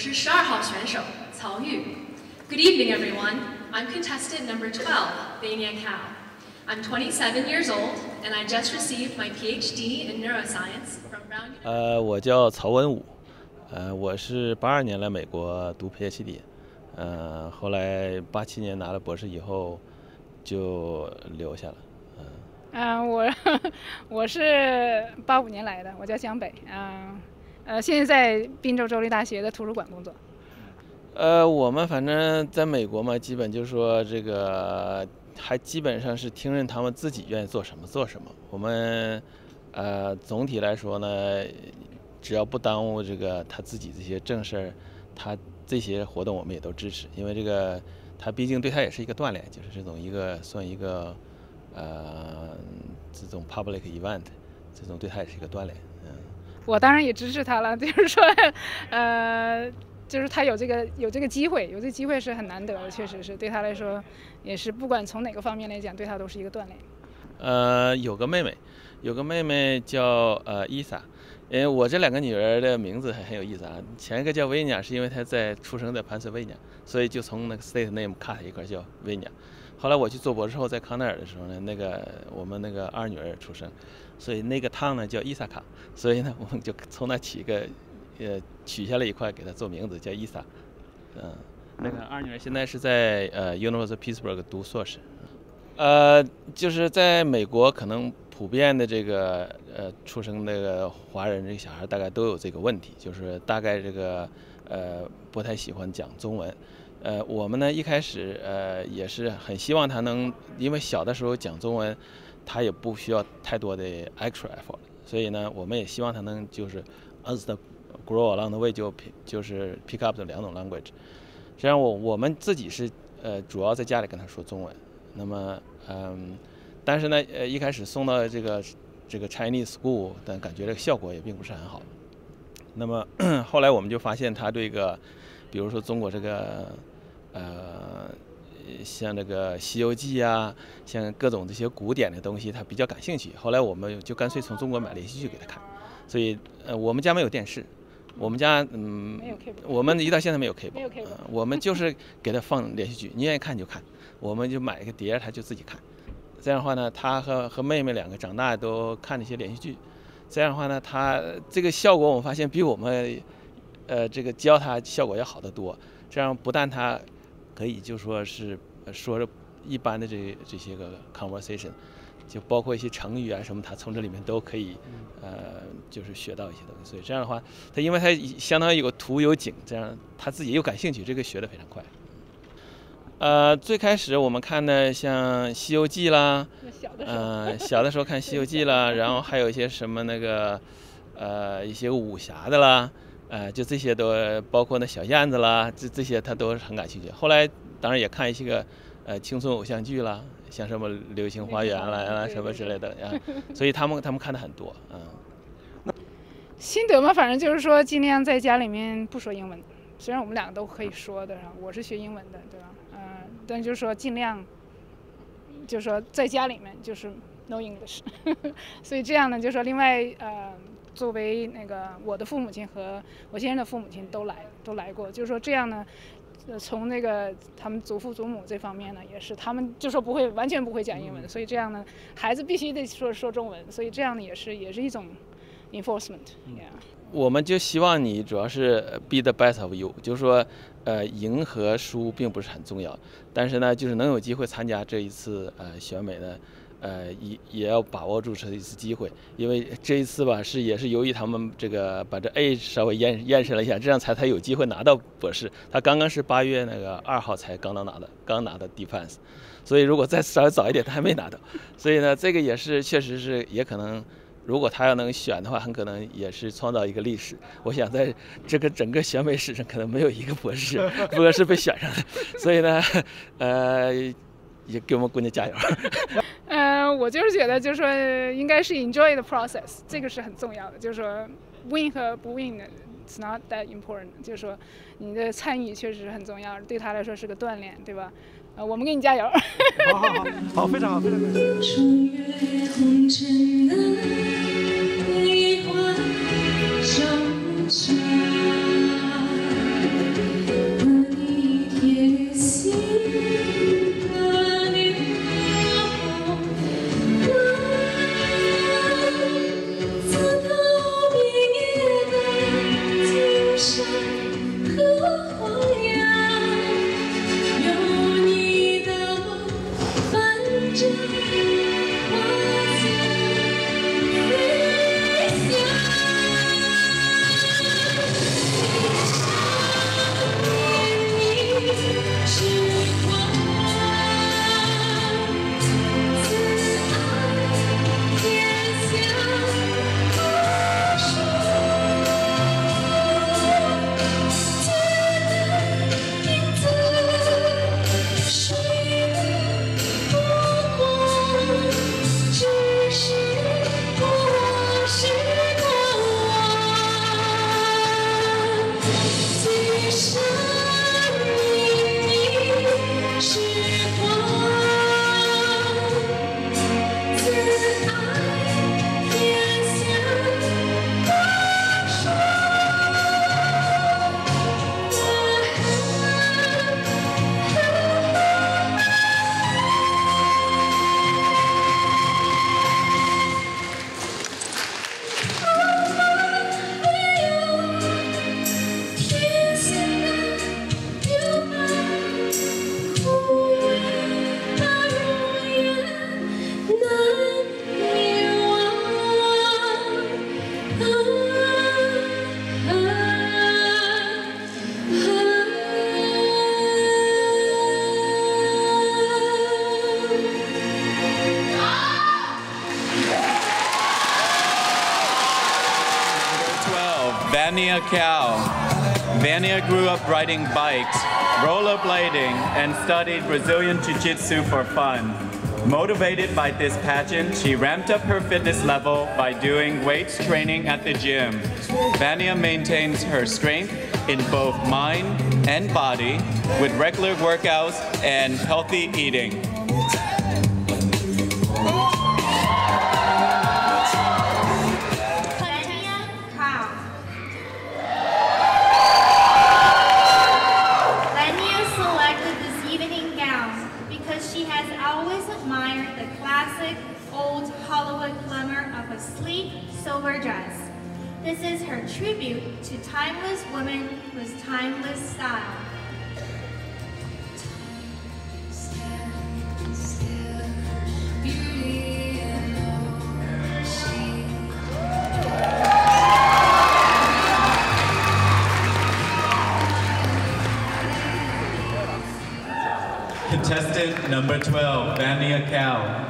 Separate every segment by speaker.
Speaker 1: 是12号选手曹玉。Good evening, everyone. I'm contestant number 12, Vania Cao. I'm 27 years old, and I just received my PhD in neuroscience from Brown.
Speaker 2: 我叫曹文武，我是82年来美国读 PhD， 后来87年拿了博士以后就留下了。
Speaker 3: 我是85年来的，我叫江北，现在在宾州州立大学的图书馆工作。
Speaker 2: 我们反正在美国嘛，基本就说这个还基本上是听任他们自己愿意做什么做什么。我们总体来说呢，只要不耽误这个他自己这些正事儿，他这些活动我们也都支持，因为这个他毕竟对他也是一个锻炼，就是这种算一个这种 public event， 这种对他也是一个锻炼。
Speaker 3: 我当然也支持他了，就是说就是他有这个机会，有这个机会是很难得的，确实是对他来说也是不管从哪个方面来讲，对他都是一个锻炼。
Speaker 2: 有个妹妹叫伊莎，因为我这2个女儿的名字很有意思啊。前一个叫维尼亚，是因为她出生在潘斯维尼亚，所以就从那个 state name cut 一块叫维尼亚。后来我去做博士后，在康奈尔的时候呢，我们那个2女儿出生，所以那个town呢叫伊萨卡，所以呢我们就从那取下了一块给她做名字叫伊萨。那个2女儿现在是在University of Pittsburgh 读硕士。就是在美国可能普遍的这个出生那个华人这个小孩大概都有这个问题，就是大概这个不太喜欢讲中文。我们呢一开始也是很希望他能，因为小的时候讲中文他也不需要太多的 extra effort， 所以呢我们也希望他能就是 as the grow along the way 就是 pick up 这2种 language。实际上我们自己是主要在家里跟他说中文。那么但是呢一开始送到这个 Chinese school， 但感觉这个效果也并不是很好。那么后来我们就发现他对比如说中国这个像这个《西游记》啊，像各种这些古典的东西，他比较感兴趣。后来我们就干脆从中国买连续剧给他看。所以我们家没有电视，我们家我们一到现在没有 cable， 我们就是给他放连续剧，你愿意看就看，我们就买一个碟，他就自己看。这样的话呢，他和妹妹2个长大都看那些连续剧。这样的话呢，他这个效果我们发现比我们这个教他效果要好得多。这样不但他可以就说是说着一般的这些个 conversation， 就包括一些成语啊什么，他从这里面都可以就是学到一些东西。所以这样的话，因为他相当于有图有景，这样他自己又感兴趣，这个学得非常快。最开始我们看的像《西游记》啦，小的时候看《西游记》啦，然后还有一些什么那个一些武侠的啦，就这些都包括那小燕子啦，这些他都是很感兴趣。后来当然也看一些个青春偶像剧啦，像什么《流星花园》啦什么之类的呀，所以他们看的很多。
Speaker 3: 心得嘛，反正就是说尽量在家里面不说英文，虽然我们2个都可以说的，我是学英文的，对吧？但就是说尽量，就是说在家里面就是 no English， 所以这样呢，就是说另外作为那个我的父母亲和我先生的父母亲都来过，就是说这样呢，从那个他们祖父祖母这方面呢，也是他们就说完全不会讲英文，所以这样呢，孩子必须得说中文，所以这样呢也是一种 enforcement。
Speaker 2: 我们就希望你主要是 be the best of you， 就是说赢和输并不是很重要，但是呢就是能有机会参加这一次选美呢，也要把握住这一次机会，因为这一次吧也是由于他们这个把这 A 稍微验证了一下，这样才有机会拿到博士。他刚刚是8月那个2号才刚拿的 defense， 所以如果再稍微早一点他还没拿到，所以呢这个也是确实是也可能。如果他要能选的话，很可能也是创造一个历史。我想在这个整个选美史上，可能没有一个博士被选上的。所以呢，也给我们姑娘加油。
Speaker 3: 我就是觉得，就是说应该是 enjoy the process， 这个是很重要的。就是说 win 和不 win 的 ，it's not that important。就是说你的参与确实是很重要，对他来说是个锻炼，对吧？我们给你加油。
Speaker 4: 好，非常好，非常感谢。
Speaker 5: 穿越红尘的悲欢交加。
Speaker 6: Vania Cao. Vania grew up riding bikes, rollerblading, and studied Brazilian Jiu-Jitsu for fun. Motivated by this pageant, she ramped up her fitness level by doing weights training at the gym. Vania maintains her strength in both mind and body with regular workouts and healthy eating.
Speaker 7: Sleek silver dress. This is her tribute to timeless women with timeless style.
Speaker 6: Contestant number 12, Vania Cao.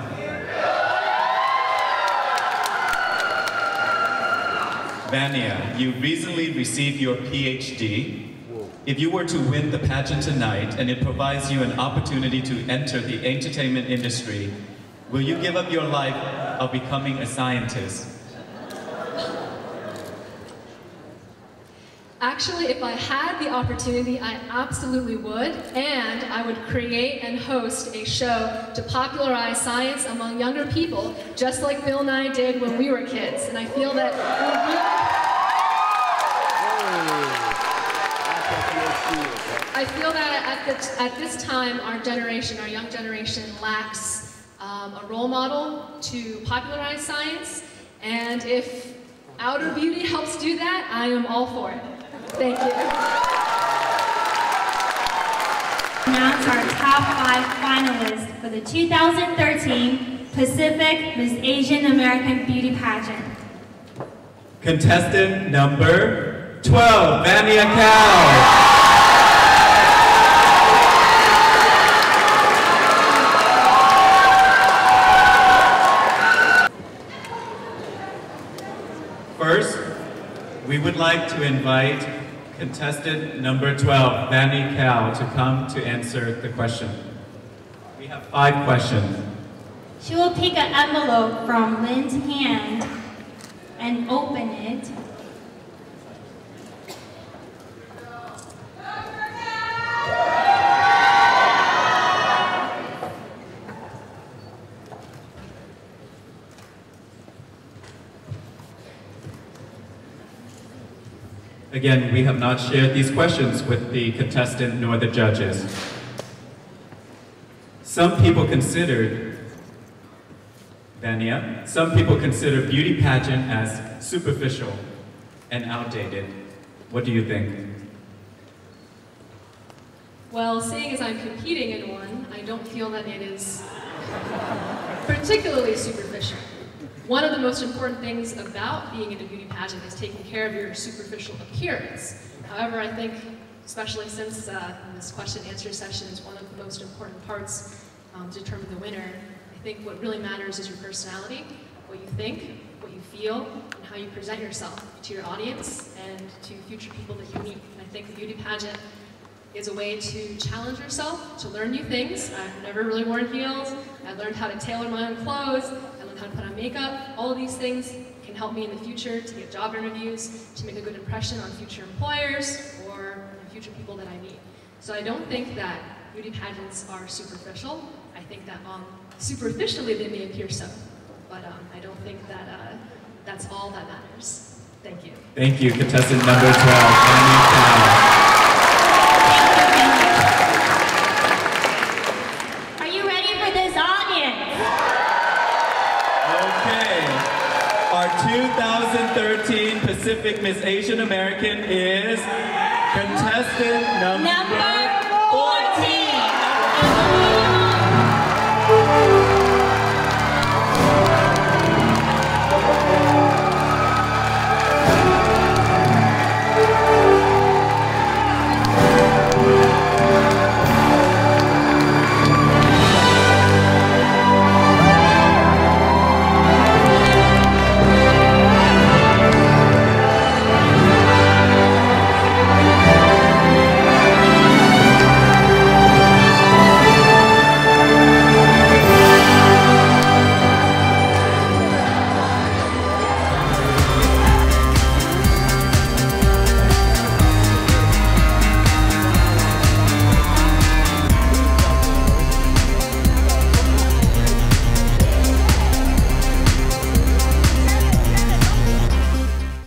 Speaker 6: Vania, you recently received your PhD. If you were to win the pageant tonight and it provides you an opportunity to enter the entertainment industry, will you give up your life of becoming a scientist?
Speaker 1: Actually, if I had the opportunity, I absolutely would, and I would create and host a show to popularize science among younger people, just like Bill Nye did when we were kids. And I feel that at this time, our generation, our young generation, lacks a role model to popularize science. And if Outer Beauty helps do that, I am all for it. Thank you.
Speaker 7: Announce our top 5 finalists for the 2013 Pacific Miss Asian American Beauty Pageant.
Speaker 6: Contestant number 12, Vania Cao. First, we would like to invite contestant number 12, Vania Cao, to come to answer the question. We have 5 questions.
Speaker 7: She will take an envelope from Lynn's hand and open it.
Speaker 6: Again, we have not shared these questions with the contestant nor the judges. Some people consider beauty pageant as superficial and outdated. What do you think?
Speaker 1: Well, seeing as I'm competing in one, I don't feel that it is particularly superficial. One of the most important things about being in a beauty pageant is taking care of your superficial appearance. However, I think, especially since this question and answer session is one of the most important parts to determine the winner, I think what really matters is your personality, what you think, what you feel, and how you present yourself to your audience and to future people that you meet. And I think the beauty pageant is a way to challenge yourself, to learn new things. I've never really worn heels. I learned how to tailor my own clothes. I learned how to put on makeup. All of these things can help me in the future to get job interviews, to make a good impression on future employers or future people that I meet. So I don't think that beauty pageants are superficial. I think that superficially they may appear so, but I don't think that that's all that matters. Thank you.
Speaker 6: Thank you, contestant number 12, Vanny Cao.
Speaker 7: Are you ready for this audience?
Speaker 6: Okay. Our 2013 Pacific Miss Asian American is contestant number